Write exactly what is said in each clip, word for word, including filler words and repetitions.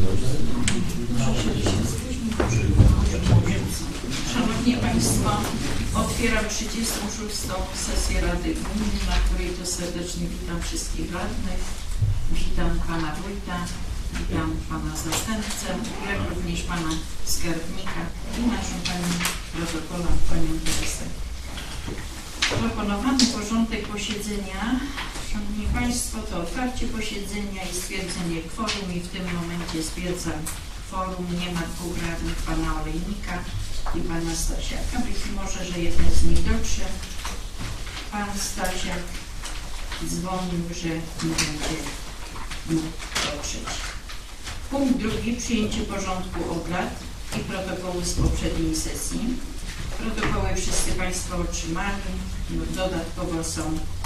Szanowni Państwo, otwieram trzydziestą szóstą sesję Rady Gminy, na której to serdecznie witam wszystkich radnych, witam Pana Wójta, witam Pana Zastępcę, jak również Pana Skarbnika i naszą Panią protokola, Panią Teresę. Proponowany porządek posiedzenia, Szanowni Państwo, to otwarcie posiedzenia i stwierdzenie kworum i w tym momencie stwierdzam kworum. Nie ma dwóch radnych, Pana Olejnika i Pana Stasiaka. Być może, że jeden z nich dotrze. Pan Stasiak dzwonił, że nie będzie mógł dotrzeć. Punkt drugi. Przyjęcie porządku obrad i protokołu z poprzedniej sesji. Protokoły wszyscy Państwo otrzymali. Dodatkowo są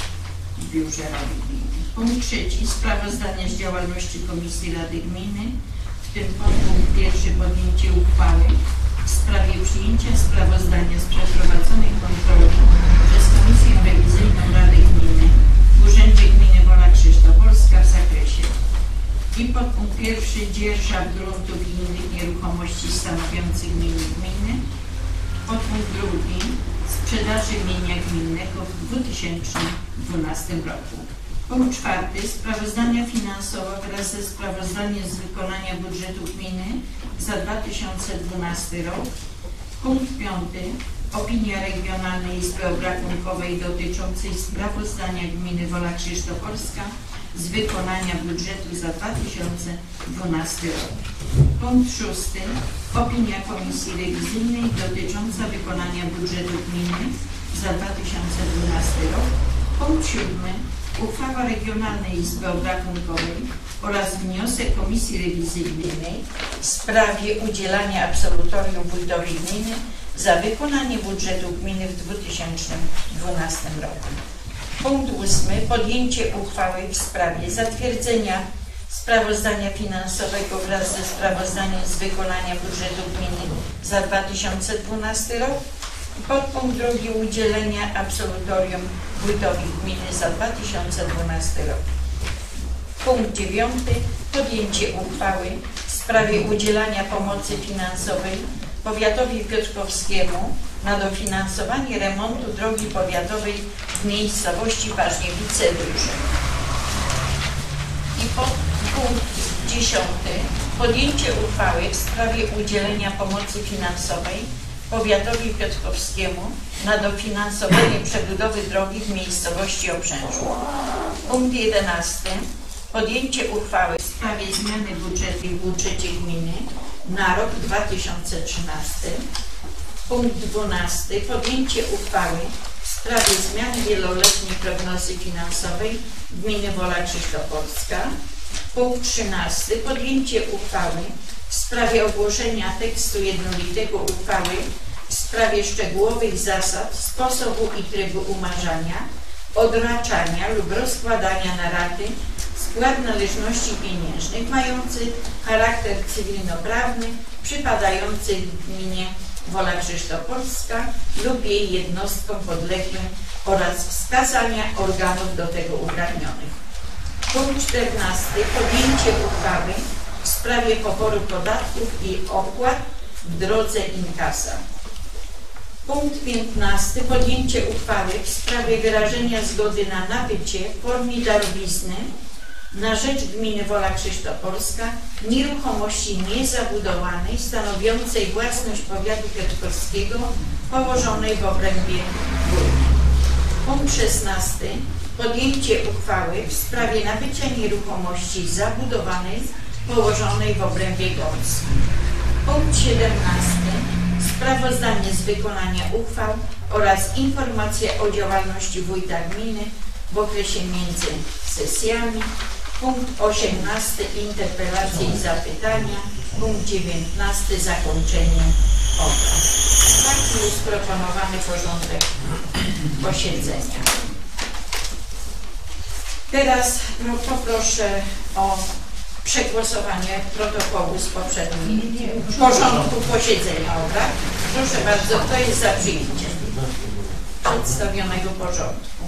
w biurze Rady Gminy. Punkt trzeci. Sprawozdanie z działalności Komisji Rady Gminy. W tym punkt pierwszy. Podjęcie uchwały w sprawie przyjęcia sprawozdania z przeprowadzonej kontroli przez Komisję Rewizyjną Rady Gminy w Urzędzie Gminy Wola Krzyżtopolska w zakresie. I podpunkt pierwszy. Dzierżaw gruntów i innych nieruchomości stanowiących mienie gminy. Podpunkt drugi. Sprzedaży mienia gminnego w dwa tysiące dwunastym roku. Punkt czwarty. Sprawozdania finansowe wraz ze sprawozdaniem z wykonania budżetu gminy za dwa tysiące dwunasty rok. Punkt piąty. Opinia Regionalnej Izby Obrachunkowej dotyczącej sprawozdania gminy Wola Krzyżtopolska z wykonania budżetu za dwa tysiące dwunasty rok. Punkt szósty. Opinia Komisji Rewizyjnej dotycząca wykonania budżetu gminy za dwa tysiące dwunasty rok. Punkt siódmy. Uchwała Regionalnej Izby Obrachunkowej oraz wniosek Komisji Rewizyjnej w sprawie udzielania absolutorium wójtowi gminy za wykonanie budżetu gminy w dwa tysiące dwunastym roku. Punkt ósmy. Podjęcie uchwały w sprawie zatwierdzenia sprawozdania finansowego wraz ze sprawozdaniem z wykonania budżetu gminy za dwa tysiące dwunasty rok. Podpunkt drugi. Udzielenia absolutorium wójtowi gminy za dwa tysiące dwunasty rok. Punkt dziewiąty. Podjęcie uchwały w sprawie udzielania pomocy finansowej powiatowi piotrkowskiemu na dofinansowanie remontu drogi powiatowej w miejscowości Paździewice Duże. I punkt dziesiąty. Podjęcie uchwały w sprawie udzielenia pomocy finansowej powiatowi piotrkowskiemu na dofinansowanie przebudowy drogi w miejscowości Obrzężu. Punkt jedenasty. Podjęcie uchwały w sprawie zmiany budżetu w budżecie gminy na rok dwa tysiące trzynasty. Punkt dwunasty. Podjęcie uchwały w sprawie zmiany wieloletniej prognozy finansowej gminy Wola Krzyżtopolska. Punkt trzynasty. Podjęcie uchwały w sprawie ogłoszenia tekstu jednolitego uchwały w sprawie szczegółowych zasad, sposobu i trybu umarzania, odraczania lub rozkładania na raty skład należności pieniężnych mający charakter cywilnoprawny przypadających gminie Wola Krzyżtopolska lub jej jednostkom podległym oraz wskazania organów do tego uprawnionych. Punkt czternasty. Podjęcie uchwały w sprawie poboru podatków i opłat w drodze inkasa. Punkt piętnasty. Podjęcie uchwały w sprawie wyrażenia zgody na nabycie w formie darowizny na rzecz gminy Wola Krzyżtopolska nieruchomości niezabudowanej stanowiącej własność powiatu piotrkowskiego położonej w obrębie górnym. Punkt szesnasty. Podjęcie uchwały w sprawie nabycia nieruchomości zabudowanej położonej w obrębie górskim. Punkt siedemnasty. Sprawozdanie z wykonania uchwał oraz informacja o działalności wójta gminy w okresie między sesjami. Punkt osiemnasty. Interpelacje i zapytania. Punkt dziewiętnasty. Zakończenie obrad. Taki jest proponowany porządek posiedzenia. Teraz no, poproszę o przegłosowanie protokołu z poprzedniej porządku posiedzenia obrad. Proszę bardzo, kto jest za przyjęciem przedstawionego porządku?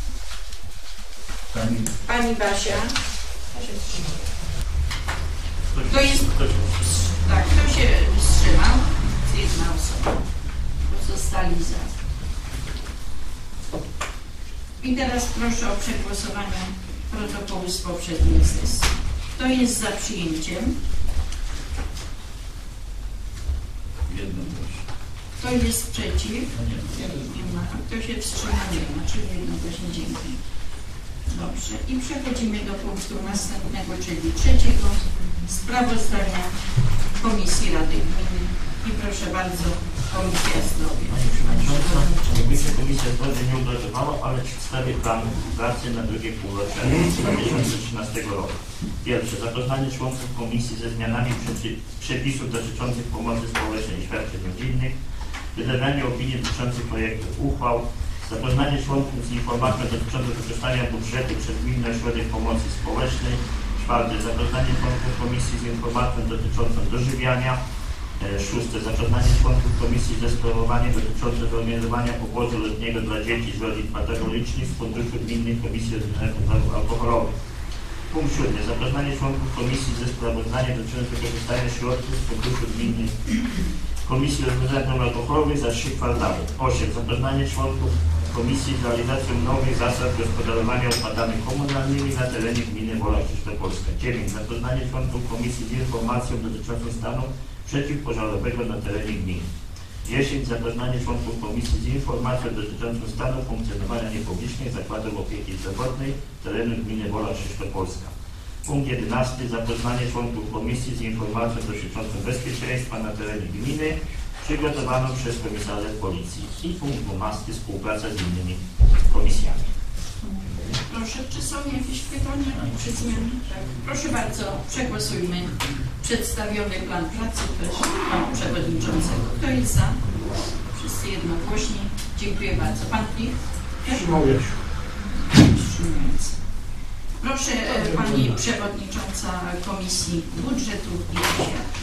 Pani Basia. To jest, tak, kto się wstrzymał? Jedna osoba. Pozostali za. I teraz proszę o przegłosowanie protokołu z poprzedniej sesji. Kto jest za przyjęciem? Kto jest przeciw? Nie ma. A kto się wstrzymał? Nie ma, czyli jednogłośnie. Dziękuję. Dobrze. I przechodzimy do punktu następnego, czyli trzeciego. Sprawozdania Komisji Rady Gminy. I proszę bardzo, Komisja Zdrowia. Komisja Komisja Zdrowia nie uważała, ale przedstawię plan pracy na drugie półrocze dwa tysiące trzynastego roku. Pierwsze, zapoznanie członków Komisji ze zmianami przepisów dotyczących pomocy społecznej i świadczeń rodzinnych, wydanie opinii dotyczących projektów uchwał, zapoznanie członków z informacją dotyczącą wykorzystania budżetu przez Gminny Ośrodek Pomocy Społecznej. Czwarte, zapoznanie członków Komisji z informacją dotyczącą dożywiania. Szóste, zapoznanie członków Komisji ze sprawowaniem dotyczące zorganizowania poboru letniego dla dzieci z rodzin patologicznych z Funduszu Gminnych Komisji Rozwiązanych Problemów Alkoholowych. Punkt siódmy, zapoznanie członków Komisji ze sprawozdaniem dotyczącym wykorzystania środków z Funduszu Gminnych Komisji Rozwiązanych Problemów Alkoholowych za trzy kwartały. osiem, zapoznanie członków Komisji z realizacją nowych zasad gospodarowania odpadami komunalnymi na terenie gminy Wola Krzyżopolska. dziewięć, zapoznanie członków Komisji z informacją dotyczącą stanu przeciwpożarowego na terenie gminy. dziesięć. Zapoznanie członków Komisji z informacją dotyczącą stanu funkcjonowania niepublicznych zakładów opieki zdrowotnej terenu gminy Wola Krzyżopolska. Punkt jedenasty. Zapoznanie członków Komisji z informacją dotyczącą bezpieczeństwa na terenie gminy przygotowaną przez komisariat Policji. I punkt dwunasty. Współpraca z innymi komisjami. Proszę, czy są jakieś pytania czy zmiany? Tak. Proszę bardzo, przegłosujmy przedstawiony plan pracy też Pana Przewodniczącego. Kto jest za? Wszyscy jednogłośnie. Dziękuję bardzo. Pan Plich? Wstrzymuję się. Wstrzymujący. Proszę Pani Przewodnicząca Komisji Budżetu i Oświaty.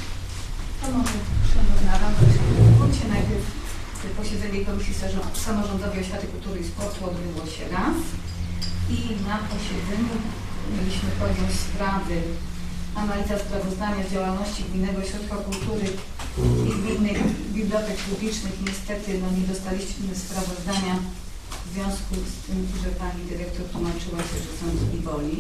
Szanowna Rado, w punkcie najpierw posiedzenie Komisji Samorządowej Oświaty, Kultury i Sportu odbyło się raz i na posiedzeniu mieliśmy podjąć sprawy analiza sprawozdania z działalności Gminnego Ośrodka Kultury i Gminnych Bibliotek Publicznych. Niestety no, nie dostaliśmy sprawozdania w związku z tym, że Pani Dyrektor tłumaczyła się, że są dni woli.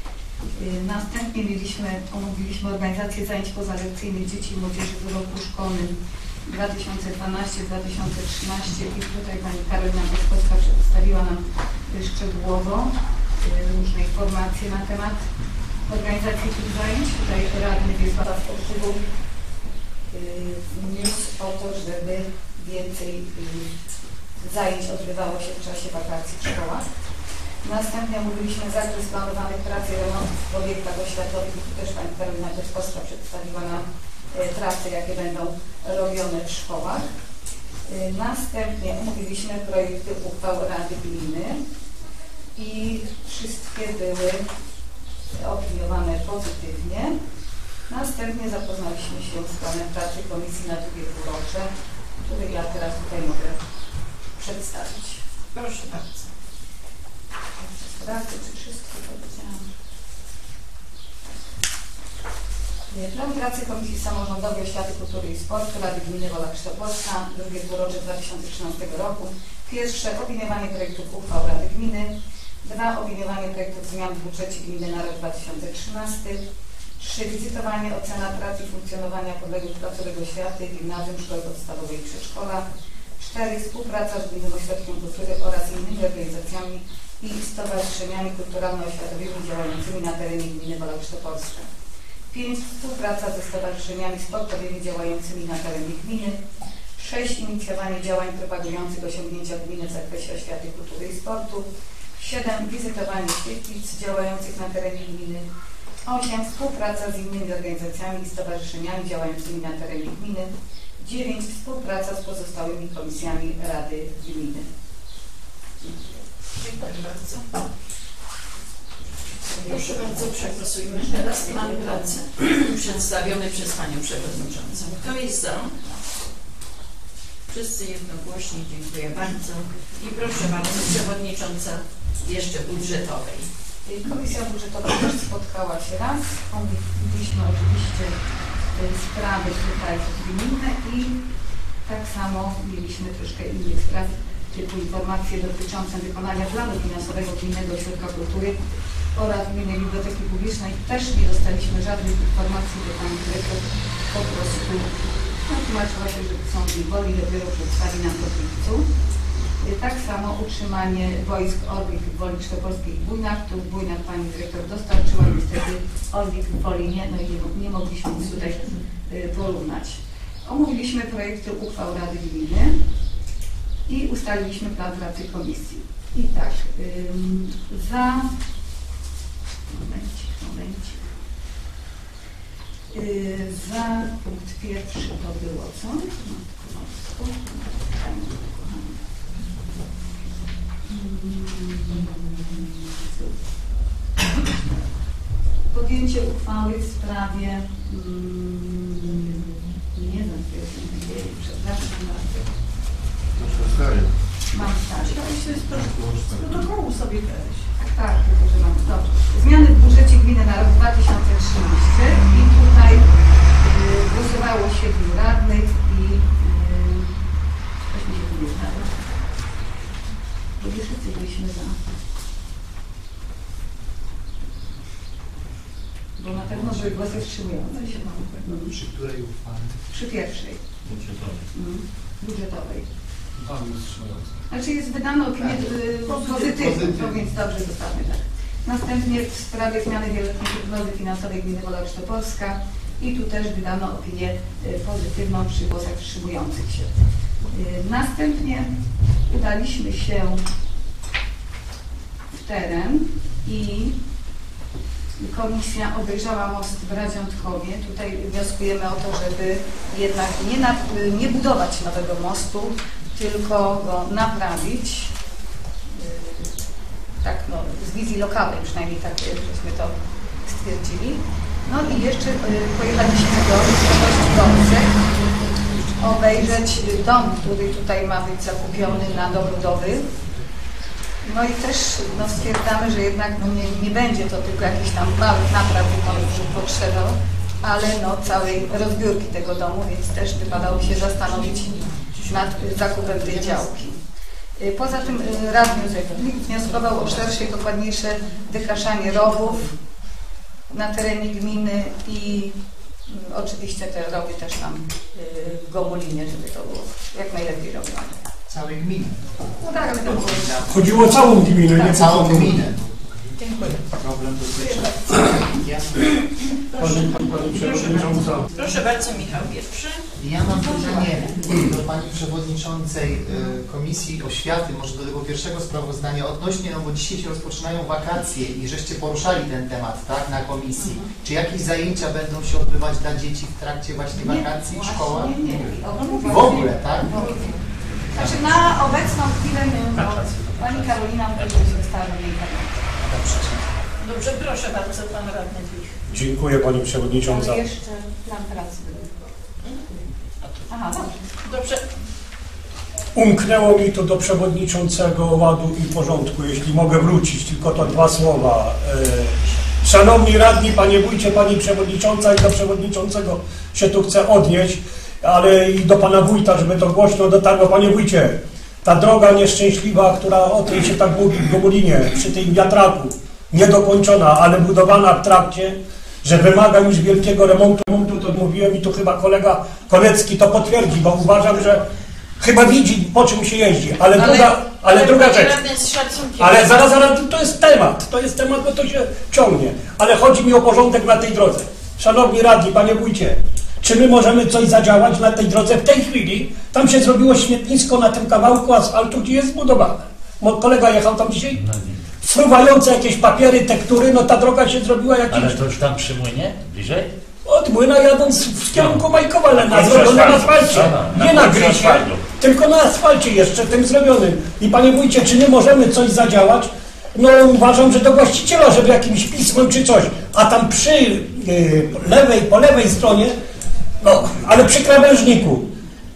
Następnie mieliśmy, omówiliśmy organizację zajęć pozalekcyjnych dzieci i młodzieży w roku szkolnym dwa tysiące dwunasty dwa tysiące trzynasty i tutaj Pani Karolina Boskowska przedstawiła nam szczegółowo różne informacje na temat organizacji tych zajęć. Tutaj radny Wiesława Sportywu wniósł o to, żeby więcej zajęć odbywało się w czasie wakacji w szkołach. Następnie omówiliśmy zakres planowanych prac i remontów w obiektach oświatowych i tu też Pani Karolina Boskowska przedstawiła nam prace, jakie będą robione w szkołach. Następnie omówiliśmy projekty uchwał Rady Gminy i wszystkie były opiniowane pozytywnie. Następnie zapoznaliśmy się z planem pracy Komisji na drugie półrocze, który ja teraz tutaj mogę przedstawić. Proszę bardzo. Pracy, czy wszystko powiedziałam? Plan pracy Komisji Samorządowej Oświaty, Kultury i Sportu Rady Gminy Wola Krzyżopolska, drugie półrocze dwa tysiące trzynastego roku. Pierwsze, opiniowanie projektów uchwał Rady Gminy. Dwa, opiniowanie projektów zmian w budżecie gminy na rok dwa tysiące trzynasty. Trzy, wizytowanie, ocena pracy i funkcjonowania podległych placówek oświaty, gimnazjum, szkoły podstawowej i przedszkola. Cztery, współpraca z Gminnym Ośrodkiem Kultury oraz innymi organizacjami i stowarzyszeniami kulturalno-oświatowymi działającymi na terenie gminy Wola Krzyżopolska. pięć. Współpraca ze stowarzyszeniami sportowymi działającymi na terenie gminy. sześć. Inicjowanie działań propagujących osiągnięcia gminy w zakresie oświaty, kultury i sportu. siedem. Wizytowanie świetlic działających na terenie gminy. osiem. Współpraca z innymi organizacjami i stowarzyszeniami działającymi na terenie gminy. dziewięć. Współpraca z pozostałymi komisjami Rady Gminy. Dziękuję bardzo. Proszę bardzo, przegłosujmy teraz plan pracy przedstawiony przez Panią Przewodniczącą. Kto jest za? Wszyscy jednogłośnie, dziękuję bardzo. I proszę bardzo, Przewodnicząca jeszcze budżetowej. Komisja Budżetowa też spotkała się raz. Omówiliśmy oczywiście sprawy tutaj gminne i tak samo mieliśmy troszkę innych spraw, typu informacje dotyczące wykonania planu finansowego Gminnego Ośrodka Kultury oraz Gminnej Biblioteki Publicznej. Też nie dostaliśmy żadnych informacji, bo pan dyrektor po prostu no, tłumaczyła się, że są w woli, dopiero przedstawi nam to w lipcu. Tak samo utrzymanie wojsk Orlik w Woli Krzczopolskiej i Bujnach. Tu w Bujnach pani dyrektor dostarczyła, niestety Orlik w Woli nie, no i nie, nie mogliśmy nic tutaj porównać. Omówiliśmy projekty uchwał Rady Gminy i ustaliliśmy plan pracy komisji. I tak, ym, za... Momencik, momencik. Yy, za punkt pierwszy to było co? Podjęcie uchwały w sprawie mm, nie wiem, przepraszam bardzo. Mam stać. Z protokołu sobie weź. Tak, tak, tylko że mam dobrze. Zmiany w budżecie gminy na rok dwa tysiące trzynasty i tutaj y, głosowało siedmiu radnych i coś mi się tu nie zdało. Bo wszyscy byliśmy za. Bo na pewno były głosy wstrzymujące się. Przy której uchwale? Przy pierwszej. Budżetowej. Mm, budżetowej. Pan wstrzymujący. Znaczy jest wydana opinia Tak. pozytywna, to więc dobrze zostawmy tak. Następnie w sprawie zmiany wieloletniej prognozy finansowej Gminy Wola Krzczopolska i tu też wydano opinię pozytywną przy głosach wstrzymujących się. Następnie udaliśmy się w teren i komisja obejrzała most w Radziątkowie. Tutaj wnioskujemy o to, żeby jednak nie, nad, nie budować nowego mostu, tylko go naprawić. Tak, no, z wizji lokalnej przynajmniej tak żeśmy to stwierdzili. No i jeszcze pojechaliśmy do miejscowości Gorcek obejrzeć dom, który tutaj ma być zakupiony na dobudowy. No i też no, stwierdzamy, że jednak no, nie, nie będzie to tylko jakiś tam mały napraw potrzebą, ale no, całej rozbiórki tego domu, więc też wypadało się zastanowić nad zakupem tej działki. Poza tym radny Józef wnioskował o szersze i dokładniejsze wykaszanie rowów na terenie gminy i oczywiście te rowy też tam w Gomulinie, żeby to było jak najlepiej robione. Całej gminy. No tak, ale to było Chodziło o całą gminę, tak, nie Całą gminę. Dziękuję. Problem dotyczy. Pani Przewodnicząca. Proszę bardzo, Michał pierwszy. Ja mam pytanie do Pani Przewodniczącej y, Komisji Oświaty, może do tego pierwszego sprawozdania odnośnie, no bo dzisiaj się rozpoczynają wakacje i żeście poruszali ten temat, tak, na komisji. Mhm. Czy jakieś zajęcia będą się odbywać dla dzieci w trakcie właśnie wakacji w szkołach? Nie, nie, nie. W ogóle, tak? Znaczy na obecną chwilę no, Pani Karolina mówi, że się wystawi jej Dobrze, proszę bardzo, pan radny Wich. Dziękuję Pani Przewodnicząca. Ale jeszcze plan pracy. Aha, dobrze. Dobrze, Umknęło mi to do Przewodniczącego Ładu i Porządku, jeśli mogę wrócić, tylko to dwa słowa. E, Szanowni Radni, Panie Wójcie, Pani Przewodnicząca i do Przewodniczącego się tu chcę odnieść, ale i do Pana Wójta, żeby to głośno dotarło. Panie Wójcie, ta droga nieszczęśliwa, która o tej się tak mówi w Gomulinie, przy tym wiatraku, niedokończona, ale budowana w trakcie, że wymaga już wielkiego remontu. To mówiłem i tu chyba kolega Kolecki to potwierdzi, bo uważam, że chyba widzi, po czym się jeździ, ale, ale druga, ale, ale druga rzecz. Z szacunkiem. Ale zaraz, zaraz, to jest temat, to jest temat, bo to się ciągnie. Ale chodzi mi o porządek na tej drodze. Szanowni radni, Panie Wójcie, czy my możemy coś zadziałać na tej drodze w tej chwili? Tam się zrobiło śmietnisko na tym kawałku asfaltu, gdzie jest zbudowane. Mój kolega jechał tam dzisiaj? Fruwające jakieś papiery, tektury, no ta droga się zrobiła jakimś... Ale to już tam przy młynie? Bliżej? Od młyna jadąc w kierunku Majkowa Lena, zrobione na asfalcie. Nie na grysie, tylko na asfalcie jeszcze tym zrobionym. I Panie Wójcie, czy my możemy coś zadziałać? No uważam, że do właściciela, żeby jakimś pismem czy coś. A tam przy yy, lewej, po lewej stronie, no, ale przy krawężniku,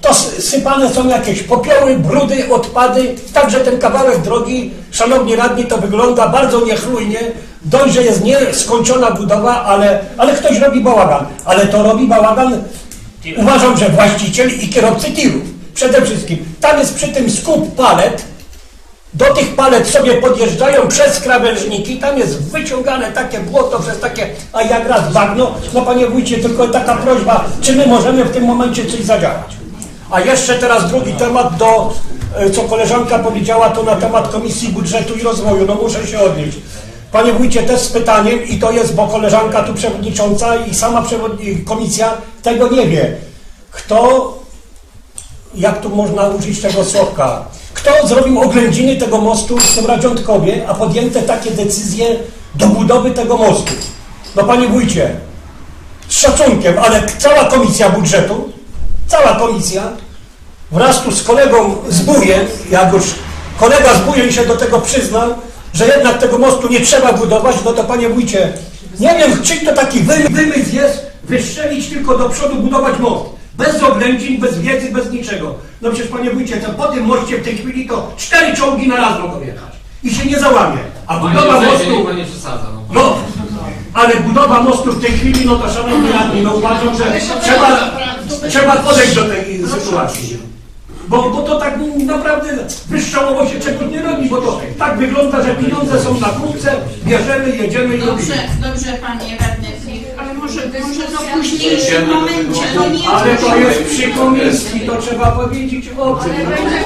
to sypane są jakieś popioły, brudy, odpady, także ten kawałek drogi, szanowni radni, to wygląda bardzo niechlujnie. Dość, że jest nieskończona budowa, ale, ale ktoś robi bałagan. Ale to robi bałagan, uważam, że właściciel i kierowcy tirów. Przede wszystkim. Tam jest przy tym skup palet. Do tych palet sobie podjeżdżają przez krawężniki. Tam jest wyciągane takie błoto przez takie, a jak raz bagno. No panie wójcie, tylko taka prośba, czy my możemy w tym momencie coś zadziałać. A jeszcze teraz drugi temat, do, co koleżanka powiedziała, to na temat Komisji Budżetu i Rozwoju. No muszę się odnieść. Panie wójcie, też z pytaniem, i to jest, bo koleżanka tu przewodnicząca i sama komisja tego nie wie. Kto, jak tu można użyć tego słowka, kto zrobił oględziny tego mostu w tym Radziątkowie, a podjęte takie decyzje do budowy tego mostu? No panie wójcie, z szacunkiem, ale cała komisja budżetu, cała komisja, wraz tu z kolegą Zbujem, jak już kolega Zbujem się do tego przyznał, że jednak tego mostu nie trzeba budować, no to panie wójcie, nie wiem, czyj to taki wymysł jest, wystrzelić tylko do przodu, budować most. Bez oględzin, bez wiedzy, bez niczego. No przecież panie wójcie, to po tym moście w tej chwili to cztery czołgi na raz mogą jechać. I się nie załamie. A budowa mostu... nie przesadza, no. No, ale budowa mostu w tej chwili, no to szanowni radni, no uważam, że trzeba, trzeba podejść do tej sytuacji. Bo, bo to tak naprawdę wystrzałowo się czegoś nie robi, bo to tak wygląda, że pieniądze są na kupce, bierzemy, jedziemy i Dobrze, robimy. dobrze panie radny, ale może, może to w późniejszym momencie, no nie Ale to jest przy komisji, to trzeba powiedzieć o tym.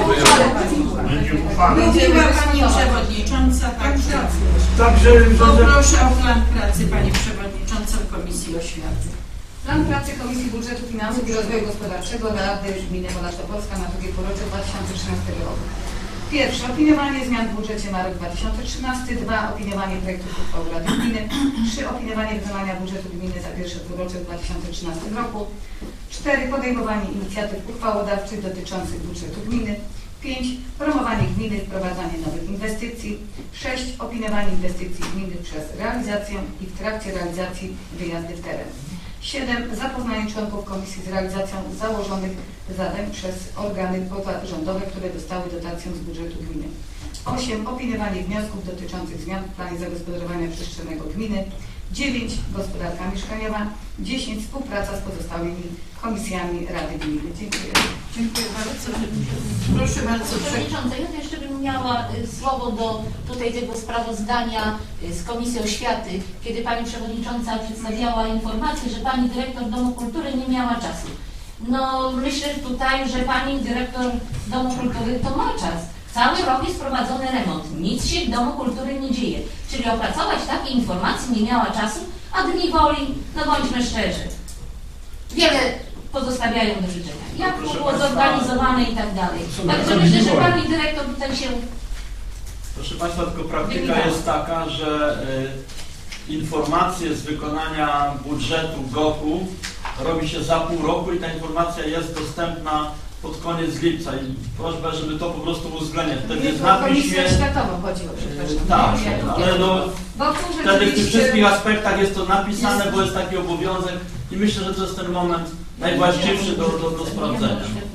mówiła pani przewodnicząca, także Także, poproszę o plan pracy pani przewodniczącą Komisji Oświaty. Plan pracy Komisji Budżetu Finansów i Rozwoju Gospodarczego Rady Gminy Wolarstwo Polska na drugie półrocze dwa tysiące trzynastego roku. Pierwsze, opiniowanie zmian w budżecie na rok dwa tysiące trzynasty. Dwa, opiniowanie projektów uchwał Rady Gminy. Trzy, opiniowanie wykonania budżetu gminy za pierwsze półrocze w dwa tysiące trzynastym roku. Cztery, podejmowanie inicjatyw uchwałodawczych dotyczących budżetu gminy. Pięć, promowanie gminy, wprowadzanie nowych inwestycji. Sześć, opiniowanie inwestycji gminy przez realizację i w trakcie realizacji wyjazdy w teren. Siedem, zapoznanie członków komisji z realizacją założonych zadań przez organy pozarządowe, które dostały dotację z budżetu gminy. Osiem, opiniowanie wniosków dotyczących zmian w planie zagospodarowania przestrzennego gminy. Dziewięć, gospodarka mieszkaniowa. Dziesięć, współpraca z pozostałymi komisjami Rady Gminy. Dziękuję. Dziękuję bardzo. Proszę bardzo. Przewodnicząca, ja jeszcze bym miała y, słowo do tutaj tego sprawozdania y, z Komisji Oświaty, kiedy pani przewodnicząca przedstawiała informację, że pani dyrektor Domu Kultury nie miała czasu. No myślę tutaj, że pani dyrektor Domu Kultury to ma czas. Cały rok jest prowadzony remont, nic się w Domu Kultury nie dzieje. Czyli opracować takie informacje nie miała czasu, a dni woli, no bądźmy szczerzy, wiele pozostawiają do życzenia. Jak to było zorganizowane i tak dalej. Także myślę, że pani dyrektor tutaj się... Proszę Państwa, tylko praktyka jest taka, że y, informacje z wykonania budżetu G O K-u robi się za pół roku i ta informacja jest dostępna pod koniec lipca i prośba, żeby to po prostu uwzględniać. Wtedy jest na piśmie... Komisję Oświatową chodziło, przepraszam. Tak, Nie, ale no, bo wtedy w tych wszystkich aspektach jest to napisane, bo jest taki obowiązek i myślę, że to jest ten moment najwłaściwszy do, do, do sprawdzenia.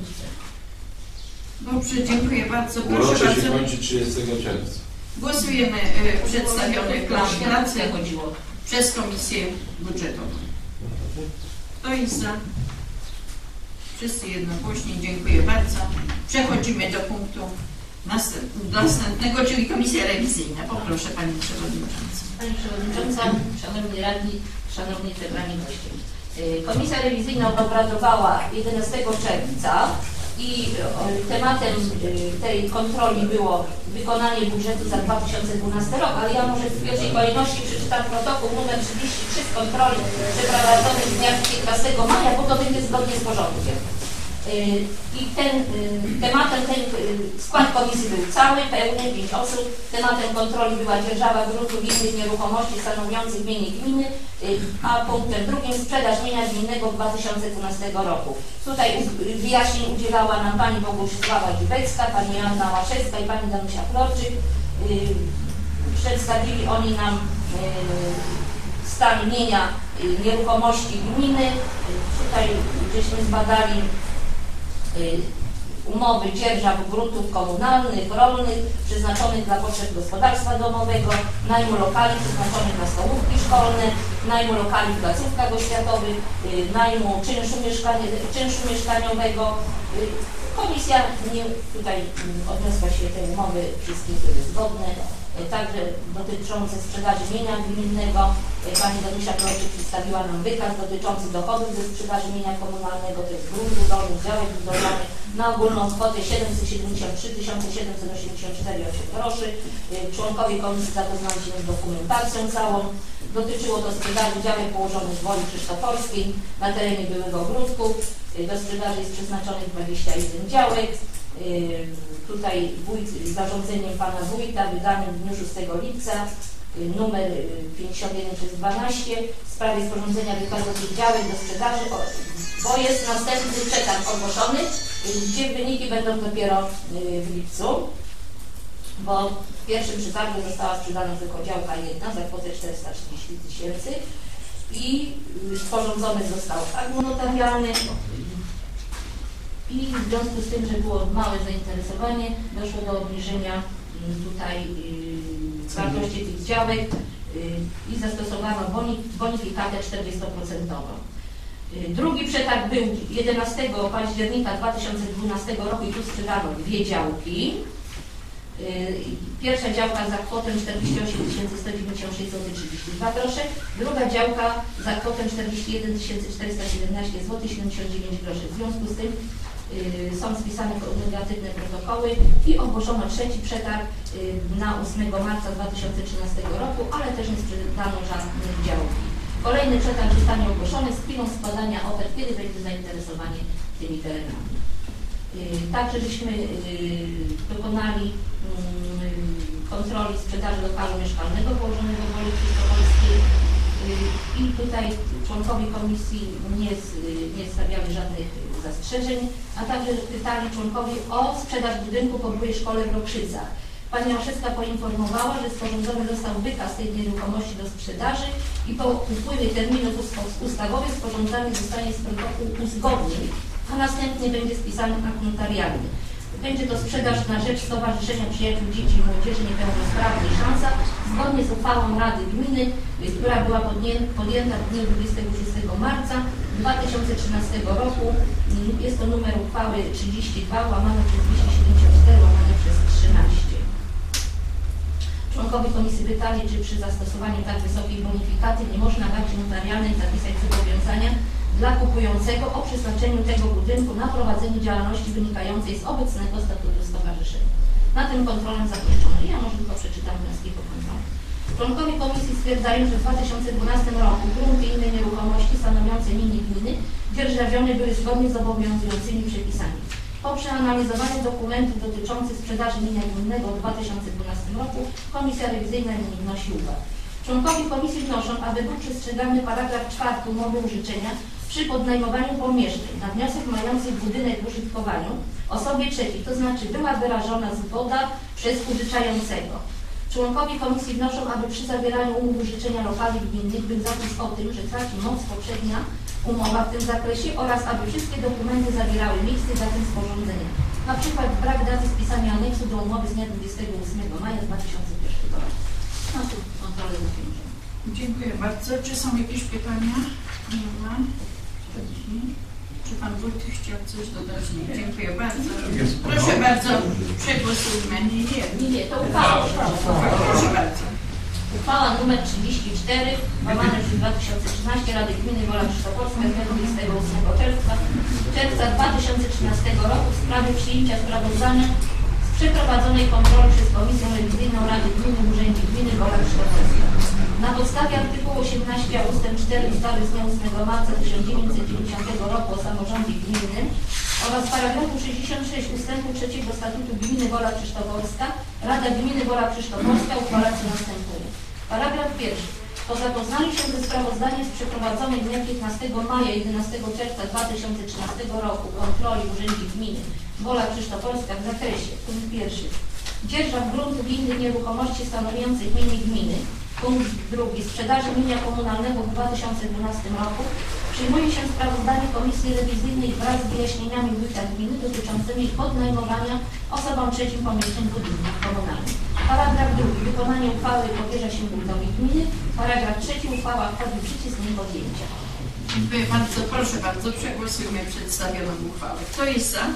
Dobrze, dziękuję bardzo. Proszę Urocze się bardzo. kończy trzydziestego czerwca. Głosujemy y, przedstawiony plan pracy chodziło przez Komisję Budżetową. Kto jest za? Wszyscy jednogłośnie. Dziękuję bardzo. Przechodzimy do punktu następnego, czyli Komisja Rewizyjna. Poproszę Pani Przewodniczącą. Pani Przewodnicząca, Szanowni Radni, Szanowni Zebrani Goście. Komisja Rewizyjna obradowała jedenastego czerwca i tematem tej kontroli było wykonanie budżetu za dwa tysiące dwunasty rok, ale ja może w pierwszej kolejności przeczytam protokół numer trzydzieści trzy z kontroli przeprowadzonej z dnia piętnastego maja, bo to będzie zgodnie z porządkiem. I ten tematem, ten skład komisji był cały, pełny, pięć osób. Tematem kontroli była dzierżawa gruntów i innych nieruchomości stanowiących mienie gminy, a punktem drugim sprzedaż mienia gminnego w dwa tysiące dwunastego roku. Tutaj wyjaśnień udzielała nam pani Bogusława Dziubecka, pani Joanna Łaszewska i pani Danusia Florczyk. Przedstawili oni nam stan mienia nieruchomości gminy. Tutaj żeśmy zbadali umowy dzierżaw gruntów komunalnych, rolnych, przeznaczonych dla potrzeb gospodarstwa domowego, najmu lokali przeznaczonych na stołówki szkolne, najmu lokali w placówkach oświatowych, najmu czynszu, mieszkanie, czynszu mieszkaniowego. Komisja nie, tutaj odniosła się tej umowy, wszystkie były zgodne, także dotyczące sprzedaży mienia gminnego. Pani Danusia Kowalczyk przedstawiła nam wykaz dotyczący dochodów ze sprzedaży mienia komunalnego, to jest grunt budowlany, działek budowlanych na ogólną kwotę siedemset siedemdziesiąt trzy tysiące siedemset osiemdziesiąt cztery groszy. Członkowie komisji zapoznali się z dokumentacją całą. Dotyczyło to sprzedaży działek położonych w Woli Krzysztoforskiej na terenie byłego ogródku. Do sprzedaży jest przeznaczonych dwadzieścia jeden działek. Tutaj wójt, zarządzeniem pana wójta wydanym w dniu szóstego lipca numer pięćdziesiąt jeden przez dwanaście w sprawie sporządzenia wykazu tych działek do sprzedaży, bo jest następny przetarg ogłoszony, gdzie wyniki będą dopiero w lipcu, bo w pierwszym przetargu została sprzedana tylko działka jedna za kwotę czterysta trzydzieści tysięcy i sporządzony został akt notarialny. I w związku z tym, że było małe zainteresowanie, doszło do obniżenia tutaj wartości tych działek i zastosowano bonifikatę czterdziestoprocentową. Drugi przetarg był jedenastego października dwa tysiące dwunastego roku i tu sprzedano dwie działki. Pierwsza działka za kwotę czterdzieści osiem tysięcy sto dziewięćdziesiąt sześć złotych trzydzieści dwa grosze, druga działka za kwotę czterdzieści jeden tysięcy czterysta siedemnaście złotych siedemdziesiąt dziewięć groszy. W związku z tym y, są spisane negatywne protokoły i ogłoszono trzeci przetarg y, na ósmego marca dwa tysiące trzynastego roku, ale też nie sprzedano żadnych działki. Kolejny przetarg zostanie ogłoszony z chwilą składania ofert, kiedy będzie zainteresowanie tymi terenami. Także żeśmy dokonali kontroli sprzedaży lokalu mieszkalnego położonego w Woli Krzysztoforskiej i tutaj członkowie komisji nie, nie stawiali żadnych zastrzeżeń, a także pytali członkowie o sprzedaż budynku po byłej szkole w Rokrzycach. Pani Maszewska poinformowała, że sporządzony został wykaz tej nieruchomości do sprzedaży i po upływie terminów ustawowych sporządzany zostanie z protokół uzgodnień, a następnie będzie spisany akt notarialny. Będzie to sprzedaż na rzecz Stowarzyszenia Przyjaciół Dzieci i Młodzieży Niepełnosprawnej Szansa zgodnie z uchwałą Rady Gminy, która była podjęta w dniu dwudziestego szóstego marca dwa tysiące trzynastego roku. Jest to numer uchwały trzydzieści dwa łamane przez dwieście siedemdziesiąt cztery łamane przez trzynaście. Członkowie komisji pytali, czy przy zastosowaniu tak wysokiej bonifikaty nie można w akcie notarialnym zapisać zobowiązania dla kupującego o przeznaczeniu tego budynku na prowadzenie działalności wynikającej z obecnego statutu stowarzyszenia. Na tym kontrolę zakończono. Ja może tylko przeczytam wnioski po kontroli. Członkowie komisji stwierdzają, że w dwa tysiące dwunastym roku grunty i inne nieruchomości stanowiące mienie gminy dzierżawione były zgodnie z obowiązującymi przepisami. Po przeanalizowaniu dokumentów dotyczących sprzedaży mienia gminnego w dwa tysiące dwunastym roku Komisja Rewizyjna nie wnosi uwag. Członkowie komisji wnoszą, aby był przestrzegany paragraf czwarty umowy użyczenia przy podnajmowaniu pomieszczeń na wniosek mających budynek w użytkowaniu osobie trzeciej, to znaczy była wyrażona zgoda przez użyczającego. Członkowie komisji wnoszą, aby przy zawieraniu umów użyczenia lokali gminnych był zapis o tym, że traci moc poprzednia umowa w tym zakresie oraz aby wszystkie dokumenty zawierały miejsce i datę sporządzenia. Na przykład brak daty spisania aneksu do umowy z dnia dwudziestego ósmego maja dwa tysiące pierwszego roku. Na tu kontrolę zakończoną. Dziękuję bardzo. Czy są jakieś pytania? Nie ma. Czy Pan Wójt chciał coś dodać? Nie. Dziękuję bardzo. Proszę bardzo, przegłosujmy. Nie, nie, Nie, nie, to uchwała. proszę bardzo. Uchwała nr trzydzieści cztery łamane przez dwa tysiące trzynaście Rady Gminy Wola Krzysztoforska z dnia dwudziestego ósmego czerwca, czerwca dwa tysiące trzynastego roku w sprawie przyjęcia sprawozdania z przeprowadzonej kontroli przez Komisję Rewizyjną Rady Gminy w Urzędzie Gminy Wola Krzysztoforska. Na podstawie artykułu osiemnaście ustęp cztery ustawy z dnia ósmego marca tysiąc dziewięćset dziewięćdziesiątego roku o samorządzie gminnym oraz paragrafu sześćdziesiąt sześć ustępu trzeciego Statutu Gminy Wola Krzysztoforska Rada Gminy Wola Krzysztoforska uchwala co następuje. Paragraf pierwszy. Po zapoznaniu się ze sprawozdaniem z przeprowadzonej dnia piętnastego maja i jedenastego czerwca dwa tysiące trzynastego roku kontroli w Urzędzie Gminy Wola Krzysztoforska w zakresie punkt pierwszy dzierżaw gruntów i innych nieruchomości stanowiących mienie gminy, Punkt drugi. Sprzedaży mienia komunalnego w dwa tysiące dwunastym roku. Przyjmuje się sprawozdanie Komisji Rewizyjnej wraz z wyjaśnieniami wójta gminy dotyczącymi podnajmowania osobom trzecim pomieszczeń budynków komunalnych. Paragraf drugi. Wykonanie uchwały powierza się wójtowi gminy. Paragraf trzeci. Uchwała wchodzi w życie z dniem podjęcia. Dziękuję bardzo. Proszę bardzo, przegłosujmy przedstawioną uchwałę. Kto jest za?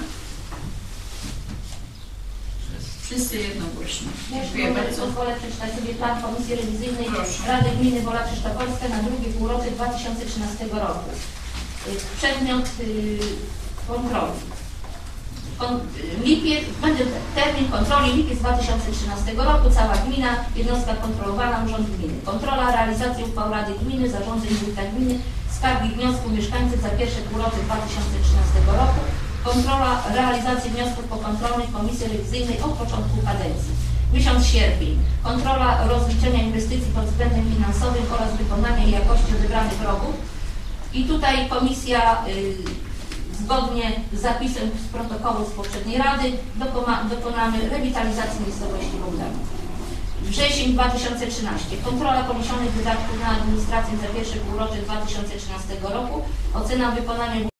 Wszyscy jednogłośnie. Dziękuję Jeszcze bardzo. pozwolę przeczytać sobie plan Komisji Rewizyjnej Proszę. Rady Gminy Wola Krzysztoporska na drugie półrocze dwa tysiące trzynastego roku. Y, Przedmiot y, kontroli. Kon, y, lipiec, będzie termin kontroli lipiec dwa tysiące trzynastego roku. Cała gmina, jednostka kontrolowana, urząd gminy. Kontrola realizacji uchwał Rady Gminy, zarządzeń wójta gminy, skargi wniosków mieszkańców za pierwsze półrocze dwa tysiące trzynastego roku. Kontrola realizacji wniosków pokontrolnych Komisji Rewizyjnej od początku kadencji. Miesiąc sierpień. Kontrola rozliczenia inwestycji pod względem finansowym oraz wykonania i jakości odebranych rogów. I tutaj komisja y, zgodnie z zapisem z protokołu z poprzedniej Rady dokona, dokonamy rewitalizacji miejscowości Bogdanów. Wrzesień dwa tysiące trzynasty. Kontrola poniesionych wydatków na administrację za pierwsze półrocze dwa tysiące trzynastego roku. Ocena wykonania